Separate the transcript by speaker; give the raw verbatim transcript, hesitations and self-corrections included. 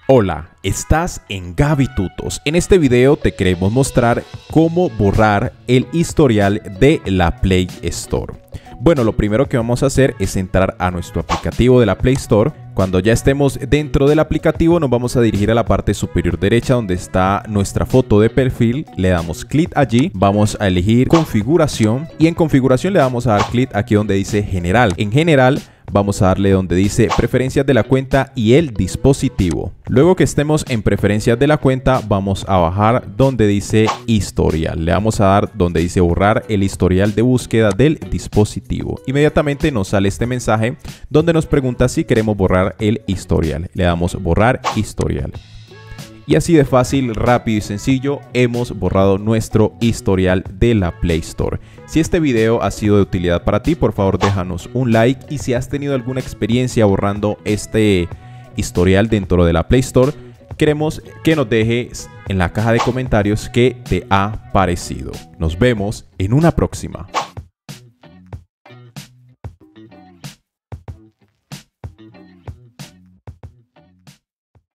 Speaker 1: Hola, estás en GabyTutos. En este video te queremos mostrar cómo borrar el historial de la Play Store. Bueno, lo primero que vamos a hacer es entrar a nuestro aplicativo de la Play Store. Cuando ya estemos dentro del aplicativo nos vamos a dirigir a la parte superior derecha donde está nuestra foto de perfil. Le damos clic allí, vamos a elegir configuración y en configuración le vamos a dar clic aquí donde dice general. En general vamos a darle donde dice preferencias de la cuenta y el dispositivo. Luego que estemos en preferencias de la cuenta vamos a bajar donde dice historial. Le vamos a dar donde dice borrar el historial de búsqueda del dispositivo. Inmediatamente nos sale este mensaje donde nos pregunta si queremos borrar el historial. Le damos borrar historial. Y así de fácil, rápido y sencillo hemos borrado nuestro historial de la Play Store. Si este video ha sido de utilidad para ti, por favor déjanos un like. Y si has tenido alguna experiencia borrando este historial dentro de la Play Store, queremos que nos dejes en la caja de comentarios qué te ha parecido. Nos vemos en una próxima.